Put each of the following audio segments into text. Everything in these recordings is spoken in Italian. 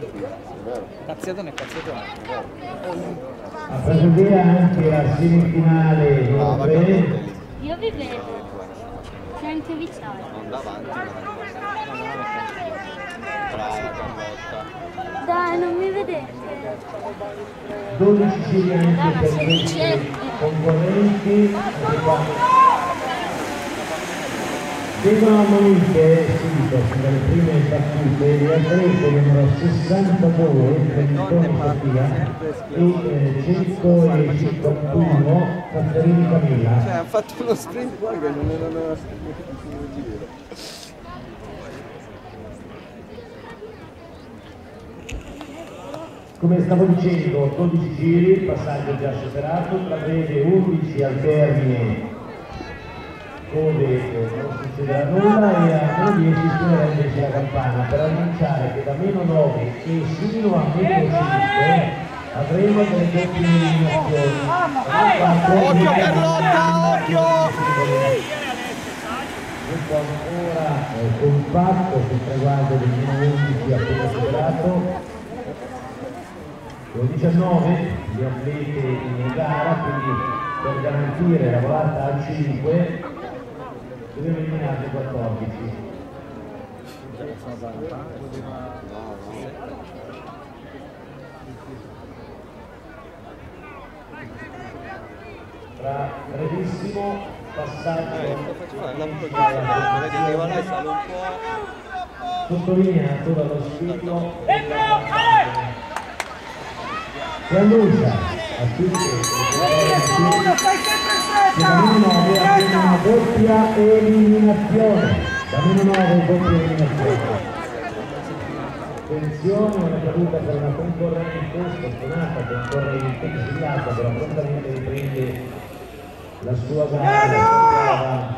Cazziatone e cazziatone. Ha preso via anche la semifinale europea. Io vi vedo. Sei anche vicino. Non davanti, brava Carlotta. Dai, non mi vedete. 12 siriani per questi concorrenti. Vengono ammonite subito dalle prime battute gli atleti numero 62 Benitone Mattia e 151 Caterini Camilla. Cioè, hanno fatto uno sprint fuori che non erano giro. Come stavo dicendo, 12 giri, passaggio già superato, prevede 11 al termine dove non succederà nulla e a meno 10 suonerà invece la campana per annunciare che da meno 9 e fino a meno 5 avremo delle doppie eliminazioni. Occhio Carlotta, occhio! Un po' ancora compatto sul traguardo del meno 11 appena superato. 19 gli atleti in gara, quindi per garantire la volata a 5 deve eliminare 14. Tra brevissimo passaggio sottolineato dallo spirito che annuncia a tutti che da meno 9 abbiamo una doppia eliminazione. Da meno 9 doppia eliminazione. Attenzione, una caduta per una concorrente sfortunata, concorrente esiliata, però prontamente riprende la sua gara.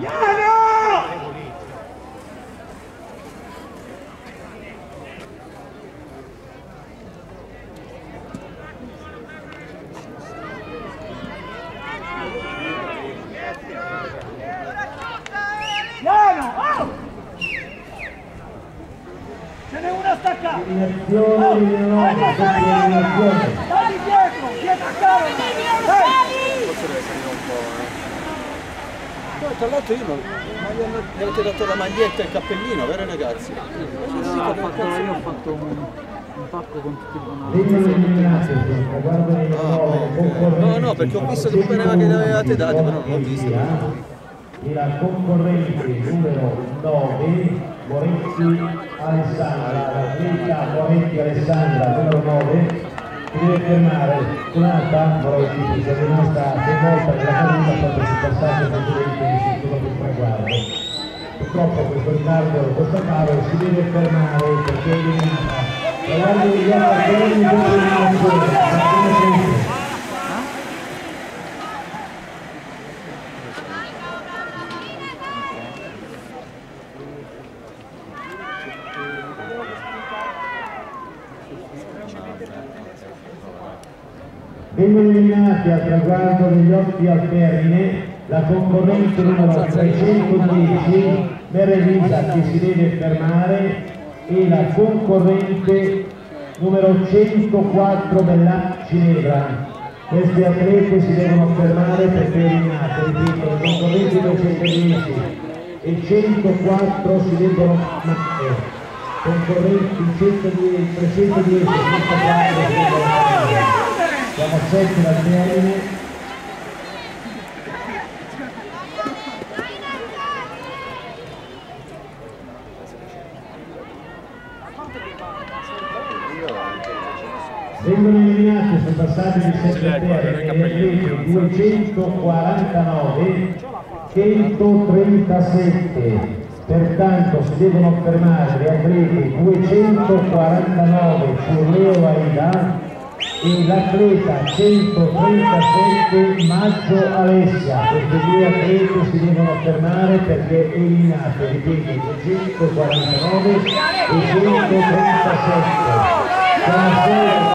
Ce n'è una staccata! Eliminazione, Dai dietro, dietro a caro! Forse deve salire un po', No, tra l'altro io non mi avete dato la maglietta e il cappellino, vero ragazzi? Io ho fatto un pacco con tutti No, perché ho visto che mi pareva che le avevate date, però non l'ho visto. E la concorrente numero 9, Moretti Alessandra, l'atleta Moretti Alessandra numero 9, si deve fermare. Fortunata Moretti, che è rimasta coinvolta nella caduta proprio sul passaggio precedente di sicuro sul traguardo. Purtroppo questo ritardo costa caro e si deve fermare perché è eliminata. Guardando gli altri vengono eliminati al traguardo degli occhi al termine la concorrente numero 310 Merelisa che si deve fermare e la concorrente numero 104 Bella Ginevra. Queste atlete si devono fermare perché eliminate, ripeto, le concorrenti 210 e 104 si debbono fermare. Concorrenti 110, 310 siamo 7 dal termine. Vengono eliminati sul passaggio di 7 termini 249 137. Pertanto si devono fermare le atlete 249 Ciurleo Aida e l'atleta 137 Maggio Alessia. Queste due atlete si devono fermare perché eliminate, ripeto, 249 e 137.